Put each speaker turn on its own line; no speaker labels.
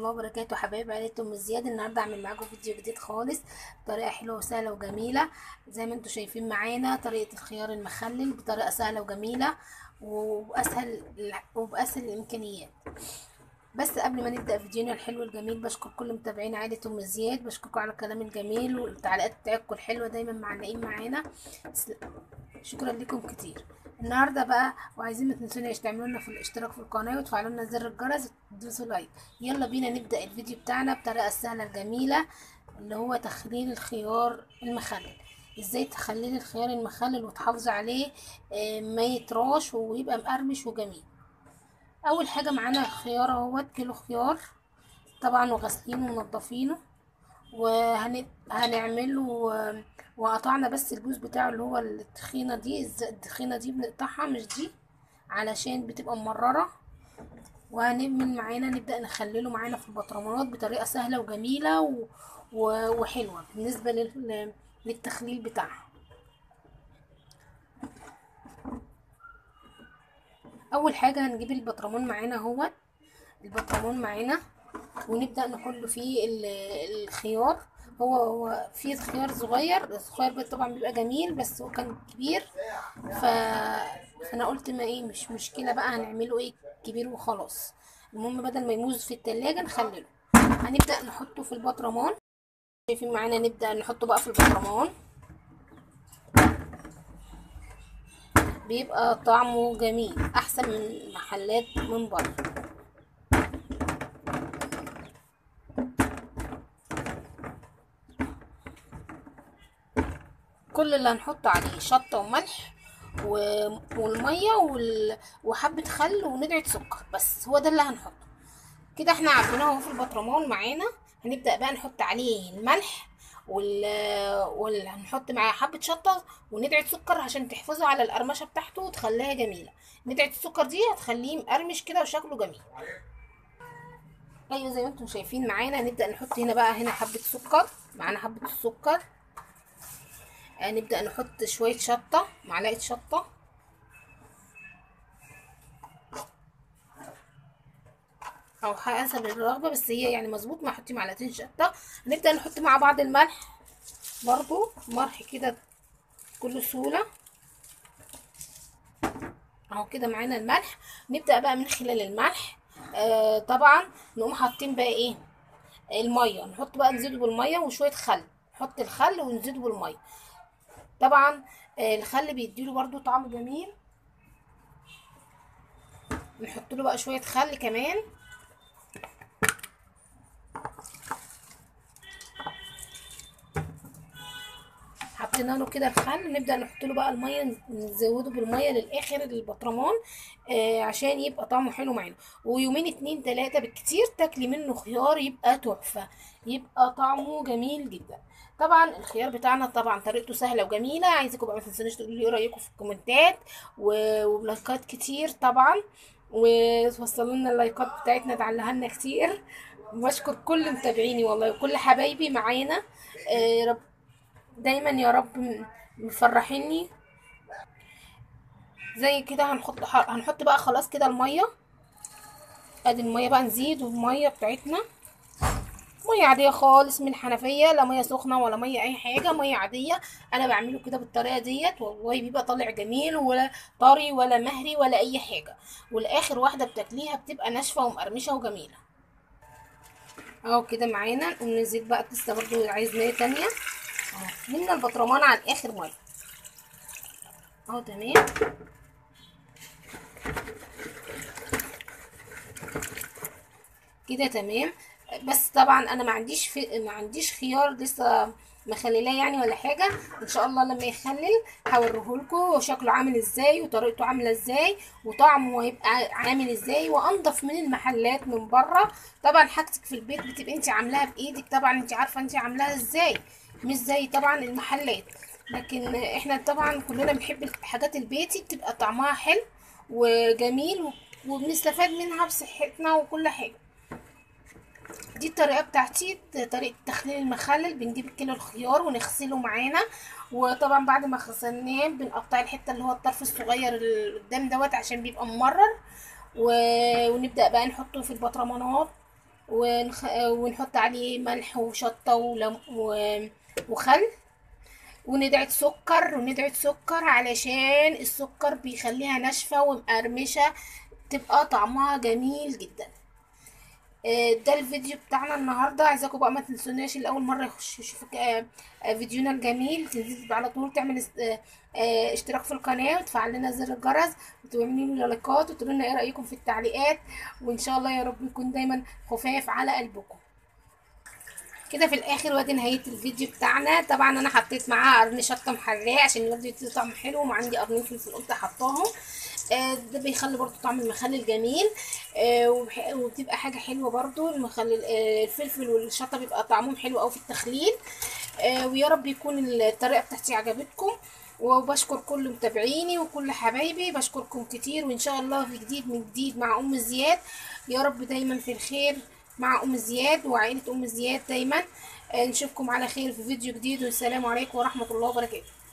الله وبركاته. حبايب عائلة ام زياد، النهارده اعمل معاكم فيديو جديد خالص بطريقه حلوه وسهله وجميله. زي ما انتم شايفين معانا طريقه الخيار المخلل بطريقه سهله وجميله وباسهل الامكانيات. بس قبل ما نبدا فيديونا الحلو الجميل، بشكر كل متابعين عائله ام زياد، بشكركم على الكلام الجميل والتعليقات بتاعتكم الحلوه، دايما معلقين معانا. شكرا لكم كتير. النهارده بقى وعايزين ما تنسوناش تعملوا لنا في الاشتراك في القناه وتفعلوا لنا زر الجرس وتدوسوا لايك. يلا بينا نبدا الفيديو بتاعنا بطريقه سهله الجميله، اللي هو تخليل الخيار المخلل. ازاي تخللي الخيار المخلل وتحافظي عليه ما يتراش ويبقى مقرمش وجميل. اول حاجه معانا الخيار اهوت كيلو خيار طبعا، وغسلينه ومنضفينه، وهنعمله وقطعنا بس الجوز بتاعه اللي هو التخينه دي. التخينه دي بنقطعها، مش دي، علشان بتبقى مرره. وهنعمل معانا نبدا نخلله معانا في البطرمانات بطريقه سهله وجميله وحلوه بالنسبه للتخليل بتاعها. اول حاجه هنجيب البطرمان معانا اهوت، البطرمان معانا، ونبدأ نحل فيه الخيار. هو فيه خيار صغير، الصغير طبعا بيبقى جميل، بس هو كان كبير. ف... فانا قلت ما ايه، مش مشكلة بقى، هنعمله ايه كبير وخلاص. المهم بدل ما يموز في التلاجة نخلله. هنبدأ نحطه في البطرمان. شايفين معانا، نبدأ نحطه بقى في البطرمان، بيبقى طعمه جميل احسن من محلات من بره. كل اللي هنحط عليه شطة وملح والمية وحبة خل وندعة سكر، بس هو ده اللي هنحطه. كده احنا عبيناه في البطرمان معانا. هنبدأ بقى نحط عليه الملح هنحط معاه حبة شطة وندعة سكر عشان تحفظوا على القرمشة بتاعته وتخليها جميلة. ندعة السكر دي هتخليه مقرمش كده وشكله جميل. ايوه زي ما انتم شايفين معانا. نبدأ نحط هنا بقى حبة سكر، معانا حبة السكر. نبدأ نحط شوية شطة، معلقة شطة، او حسب الرغبة، بس هي يعني مظبوط ما احطي معلقتين شطة. نبدأ نحط مع بعض الملح، برضو ملح كده بكل سهولة اهو كده معانا الملح. نبدأ بقى من خلال الملح طبعا نقوم حاطين بقى ايه، المية. نحط بقى نزيده بالمية وشوية خل، نحط الخل ونزيده بالمية. طبعا الخل بيديله برضو طعم جميل. نحط له بقى شوية خل كمان. حطينا له كده الخل، نبدا نحط له بقى الميه، نزوده بالميه للاخر البطرمان عشان يبقى طعمه حلو معانا. ويومين 2 3 بالكتير تاكلي منه خيار يبقى تحفه، يبقى طعمه جميل جدا. طبعا الخيار بتاعنا طبعا طريقته سهله وجميله. عايزكم بقى ما تنسونيش تقولوا لي ايه رايكم في الكومنتات ولايكات كتير طبعا، وتوصلوا لنا اللايكات بتاعتنا تعلقها لنا كتير. بشكر كل متابعيني والله وكل حبايبي معانا. رب دايما يا رب مفرحيني. زي كده هنحط بقى خلاص كده الميه. ادي الميه بقى، نزيد الميه بتاعتنا، ميه عاديه خالص من الحنفيه، لا ميه سخنه ولا ميه اي حاجه، ميه عاديه. انا بعمله كده بالطريقه ديت والله بيبقى طالع جميل، ولا طري ولا مهري ولا اي حاجه. والاخر واحده بتاكليها بتبقى ناشفه ومقرمشه وجميله اهو كده معانا. نقوم نزيد بقى، لسه برضو عايز ميه تانية اهو، من البطرمان على الاخر ميه اهو. تمام كده تمام. بس طبعا انا ما عنديش خيار لسه مخللاه يعني ولا حاجه. ان شاء الله لما يخلل هوريهولكوا شكله عامل ازاي وطريقته عامله ازاي وطعمه هيبقى عامل ازاي، وانضف من المحلات من بره. طبعا حاجتك في البيت بتبقى انت عاملاها بايدك، طبعا انت عارفه انت عاملاها ازاي، مش زي طبعا المحلات. لكن احنا طبعا كلنا بنحب الحاجات البيتي، بتبقى طعمها حلو وجميل وبنستفاد منها بصحتنا وكل حاجه. دي الطريقه بتاعتي، طريقه تخليل المخلل. بنجيب كيلو الخيار ونغسله معانا، وطبعا بعد ما غسلناه بنقطع الحته اللي هو الطرف الصغير اللي قدام دوت عشان بيبقى ممرر ونبدا بقى نحطه في البطرمانات ونحط عليه ملح وشطة وخل، وندعك سكر علشان السكر بيخليها ناشفة ومقرمشة، تبقى طعمها جميل جدا. ده الفيديو بتاعنا النهارده. عايزاكم بقى ما تنسوناش اللي اول مره يخش يشوف فيديونا الجميل تنزل على طول تعمل اشتراك في القناه وتفعل لنا زر الجرس وتعملوا لنا لايكات وتقولوا لنا ايه رايكم في التعليقات، وان شاء الله يا رب يكون دايما خفاف على قلبكم. كده في الاخر وادي نهايه الفيديو بتاعنا. طبعا انا حطيت معاها قرن شطه محراه عشان يودي طعم حلو، وعندي قرنين فلفل قلت احطهم. ده بيخلي برضو طعم المخلل جميل. وبتبقى حاجه حلوه برضو المخلل. الفلفل والشطه بيبقى طعمهم حلو قوي في التخليل. ويا رب يكون الطريقه بتاعتي عجبتكم، وبشكر كل متابعيني وكل حبايبي، بشكركم كتير، وان شاء الله في جديد من جديد مع ام زياد. يا رب دايما في الخير مع ام زياد وعائله ام زياد دايما. نشوفكم على خير في فيديو جديد، والسلام عليكم ورحمه الله وبركاته.